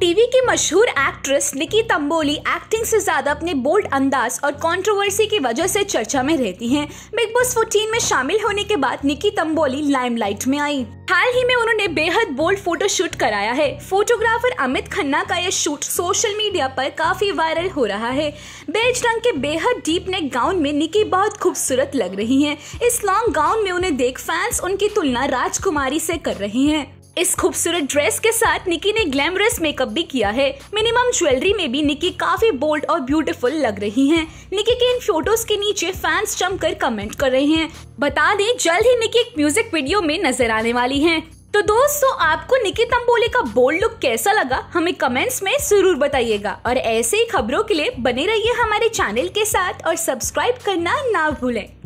TV की मशहूर actress निकी Tamboli acting से ज्यादा अपने बोल्ड अंदाज और कंट्रोवर्सी की वजह से चर्चा में रहती हैं। बिग बॉस 14 में शामिल होने के बाद निकी तंबोली लाइमलाइट में आई। हाल ही में उन्होंने बेहद बोल्ड फोटो शूट कराया है। फोटोग्राफर अमित खन्ना का यह शूट सोशल मीडिया पर काफी वायरल हो रहा है। बेज रंग के बेहद डीप नेक गाउन में निकी बहुत खूबसूरत लग रही हैं। इस लॉन्ग गाउन में उन्हें देख फैंस उनकी तुलना राजकुमारी से कर रहे हैं। इस खूबसूरत ड्रेस के साथ निकी ने ग्लैमरस मेकअप भी किया है। मिनिमम ज्वेलरी में भी निकी काफी बोल्ड और ब्यूटीफुल लग रही हैं। निकी के इन फोटोज के नीचे फैंस जमकर कमेंट कर रहे हैं। बता दें, जल्द ही निकी एक म्यूजिक वीडियो में नजर आने वाली हैं। तो दोस्तों, आपको निकी तंबोली का बोल्ड लुक कैसा लगा, हमें कमेंट्स में जरूर बताइएगा। और ऐसे ही खबरों के लिए बने रहिए हमारे चैनल के साथ और सब्सक्राइब करना ना भूलें।